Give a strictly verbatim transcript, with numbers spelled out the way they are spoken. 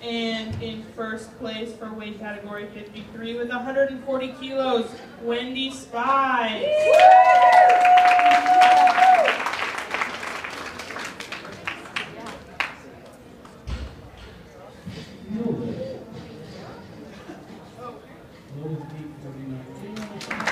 And in first place for weight category fifty-three with one hundred forty kilos, Wendy Spies. Lowest peak forty-nine.